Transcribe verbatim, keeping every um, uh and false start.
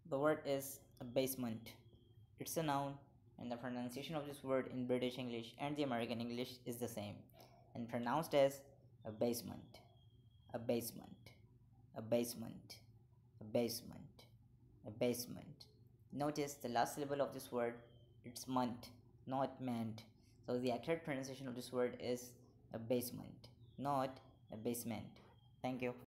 The word is abasement. It's a noun, and the pronunciation of this word in British English and the American English is the same and pronounced as abasement, abasement, abasement, abasement, abasement. Notice the last syllable of this word, it's month, not meant. So the accurate pronunciation of this word is abasement, not abasement. Thank you.